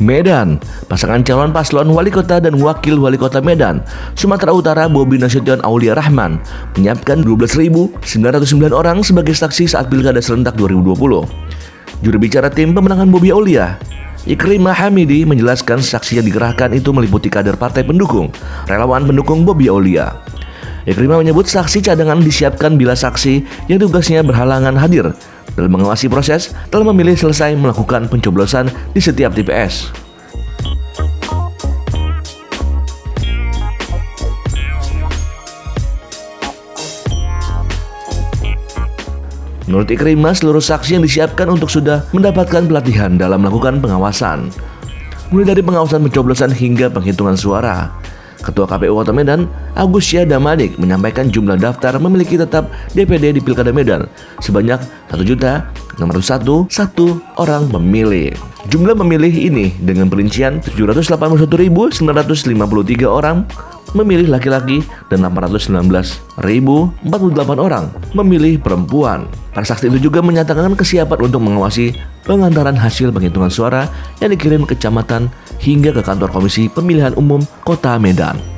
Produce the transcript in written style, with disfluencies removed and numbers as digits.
Medan, pasangan calon paslon wali kota dan wakil wali kota Medan, Sumatera Utara Bobi Nasution Aulia Rahman menyiapkan 12.909 orang sebagai saksi saat Pilkada serentak 2020. Juru bicara tim pemenangan Bobi Aulia, Ikrimah Hamidi, menjelaskan saksi yang dikerahkan itu meliputi kader partai pendukung, relawan pendukung Bobi Aulia. Ikrimah menyebut saksi cadangan disiapkan bila saksi yang tugasnya berhalangan hadir dalam mengawasi proses telah memilih selesai melakukan pencoblosan di setiap TPS. Menurut Ikrimah, seluruh saksi yang disiapkan untuk sudah mendapatkan pelatihan dalam melakukan pengawasan, mulai dari pengawasan pencoblosan hingga penghitungan suara. Ketua KPU Kota Medan, Agus Syadamanik, menyampaikan jumlah daftar memiliki tetap DPD di Pilkada Medan sebanyak 1.601.001 orang pemilih. Jumlah pemilih ini dengan perincian 781.953 orang memilih laki-laki dan 819.048 orang memilih perempuan. Para saksi itu juga menyatakan kesiapan untuk mengawasi pengantaran hasil penghitungan suara yang dikirim ke kecamatan hingga ke kantor Komisi Pemilihan Umum Kota Medan.